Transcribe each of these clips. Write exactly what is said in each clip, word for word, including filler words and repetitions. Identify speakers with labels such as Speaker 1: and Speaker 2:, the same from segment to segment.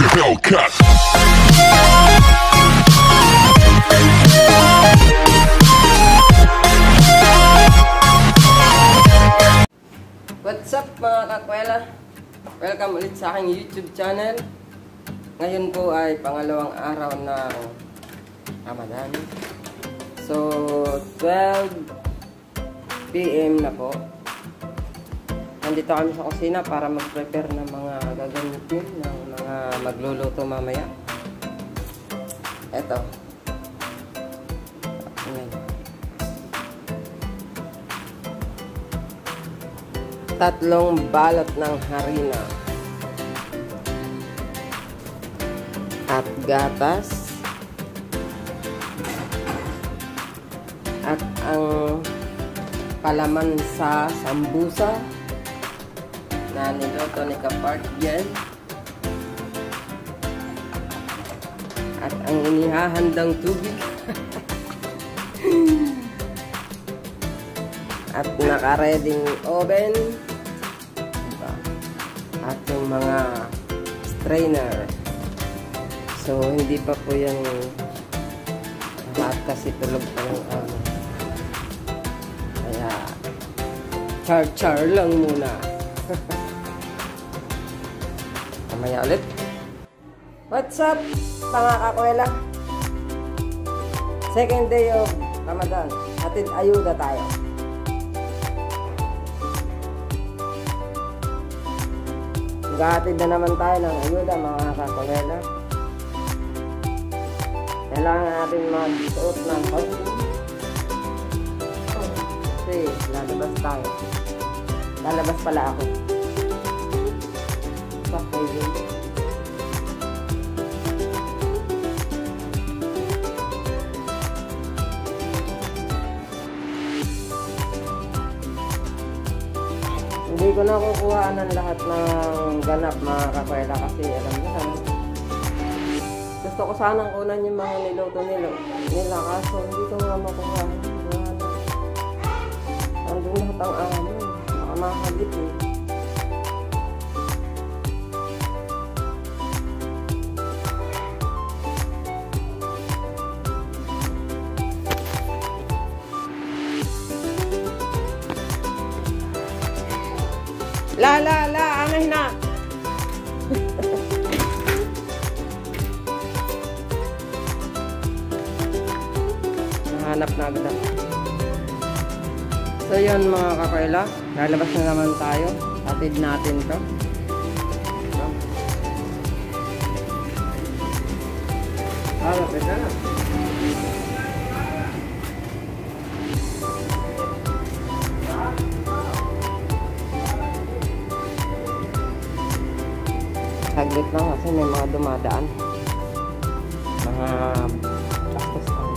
Speaker 1: Hellcat.
Speaker 2: What's up mga kakwela? Welcome ulit sa aking YouTube channel. Ngayon po ay pangalawang araw ng Ramadan. So, twelve p m na po. Nandito kami sa kusina para mag-prepare ng mga gagamitin ng mga magluluto mamaya. Eto. Ayan. Tatlong balot ng harina at gatas at ang palaman sa sambusa na niluto ni Kapart yan at ang inihahandang tubig at nakareding oven at yung mga strainer. So hindi pa po yung lahat kasi tulog pa ng ano. Kaya char-char lang muna. Mamaya ulit. What's up mga kakwela? Second day of Ramadan. Hatid ayuda tayo. Maghahatid na naman tayo ng ayuda mga kakwela. Kailangan natin magsuot ng costume kasi lalabas tayo. Lalabas pala ako. Sakay din. Hindi ko na kukuha ng lahat ng ganap mga kakwela kasi alam nyo na. Gusto ko sanang kunan yung mga niluto nila, nila kaso hindi ko nga makuha. Nandun lahat ang amo. Baka makakagit eh. La la la, anay na. Nahanap na agad ako. So yun mga kakwela, lalabas na naman tayo. Hatid natin to. So. Ah, lapit na. Saglit lang kasi may mga dumadaan. Mga bastos tayo.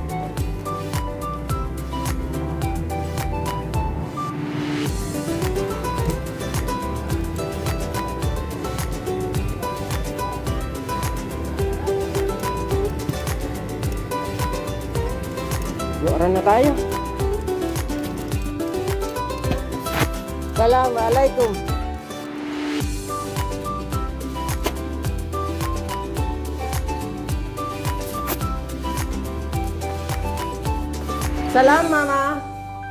Speaker 2: Luaran na tayo. Assalamualaikum. Salam mama.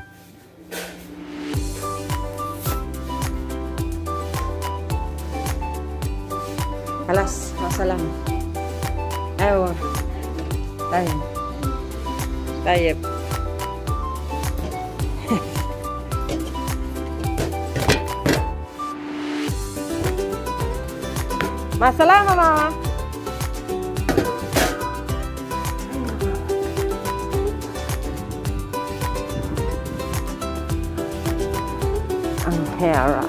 Speaker 2: Alas, salam. Ayo. Tayo. Tayo. Masalam mama. Ang hera.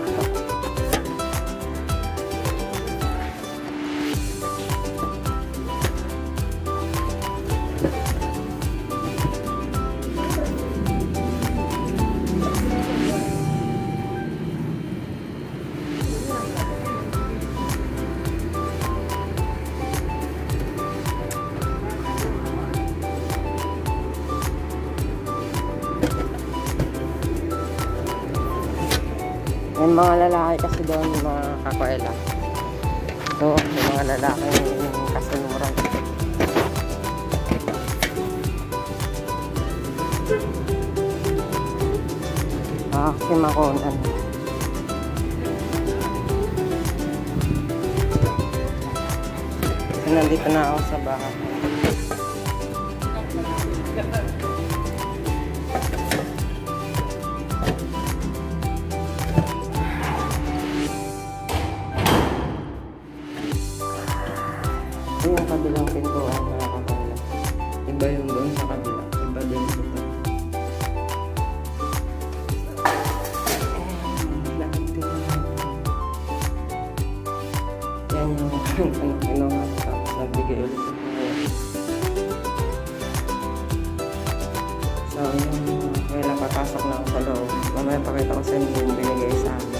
Speaker 2: May mga lalaki kasi doon, mga kakwela. So, yung mga lalaking kasinuran. Ah, kasi makunan. So, nandito na ako sa bahay. Yung kabilang pintuan, mga kakawala. Iba yung doon sa kabila. Iba din ito. Yan yung ano-ano. Tapos nagbigay ulit ito. So, yung wala papasok na ako sa loob. Mamaya pakita ko sa inyo yung binigay sa amin.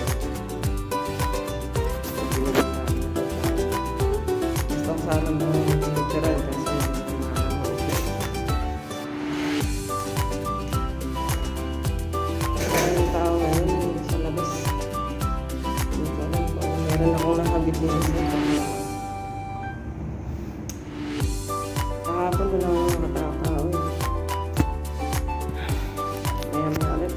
Speaker 2: Sana mo picturean kasi maraming tao ngayon sa labas. Meron akong nakabit din sa kahapon doon lang ako nakatao eh. Ayan na ulit.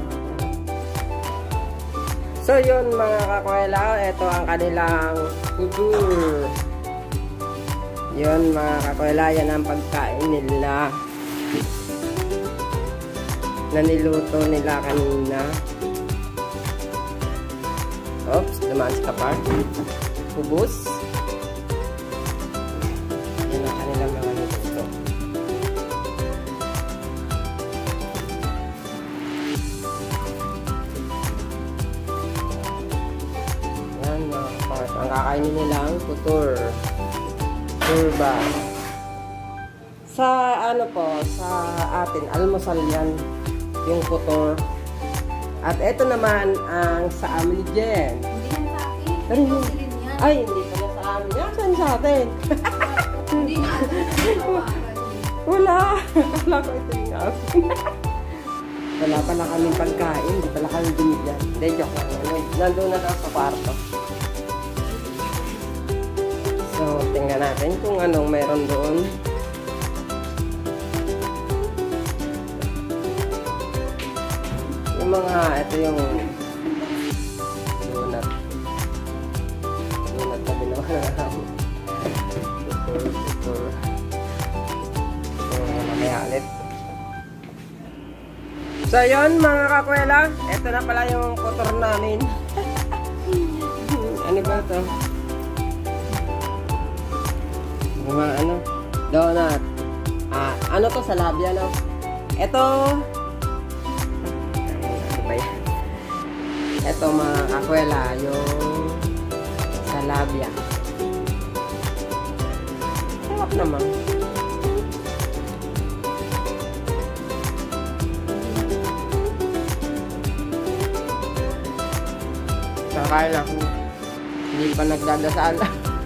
Speaker 2: So yun mga kakwela, ito ang kanilang tour. Yun mga kakwela, yan ang pagkain nila na niluto nila kanina. Oops, dumaan sa kapar. Hubos. Yan ang kanilang mga niluto. Yan mga kakwela, ang kakainin nila ang tutur. Turba. Sa ano po, sa atin, almusal yan, yung putor. At ito naman ang sa amin ni Jen.
Speaker 1: Hindi yan sa akin.
Speaker 2: Pero
Speaker 1: Ito
Speaker 2: yun,
Speaker 1: silin yan.
Speaker 2: ay, hindi pala sa amin. Yan, saan sa atin?
Speaker 1: Hindi nga.
Speaker 2: Wala. Wala ko ito yung amin. Wala pala kaming pagkain. Hindi pala kami binigyan. Hindi, joke lang. Nandun na daw sa kwarto. So, tingnan natin kung anong meron doon. Yung mga, ito yung donut. Donut na binawa na namin. Tutor, tutor. So, mamaya ulit. So, yun mga kakwela. Ito na pala yung tutor namin. Ano ba ito? Mga ano, donut. Ah, ano to sa labia, no? Ito, ano ba yan? Ito mga kakwela, yung sa labia. Sarap naman. Kakain ako. Hindi pa nagdadasal.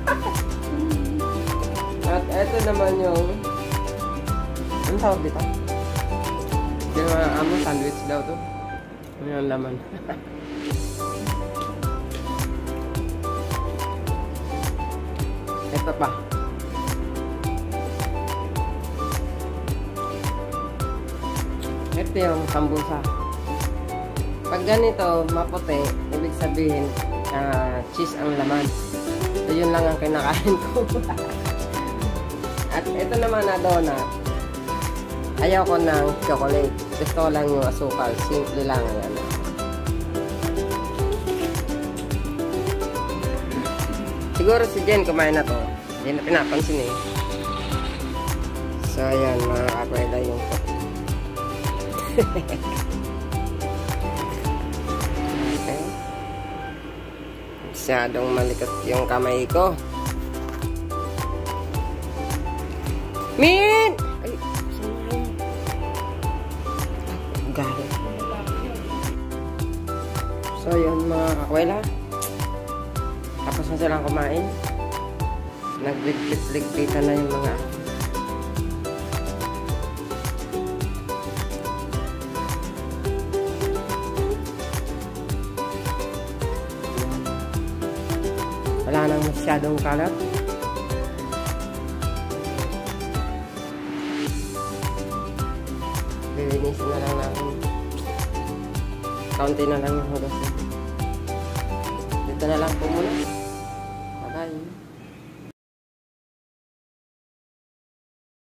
Speaker 2: At eto naman yung ano tawag dito? Hindi naman amo, sandwich daw to. Ano yung laman? Ito pa. Ito yung sambusa. Pag ganito, maputi, ibig sabihin uh, cheese ang laman. So yun lang ang kinakain ko. At ito naman na donut. Ayaw ko ng chocolate. Gusto ko lang yung asukal. Simple lang. Ayan. Siguro si Jen kumain na to. Hindi na pinapansin eh. So ayan mga kakwela yung okay. Masyadong malikot yung kamay ko. Min! Ay, saan galit. So, yun mga kakwela. Tapos na silang kumain. Nagligpit-ligpitan na yung mga wala nang masyadong masyadong kalat. Lilinisin na lang natin. Kaunti na lang yung hugas. Dito na lang po muna.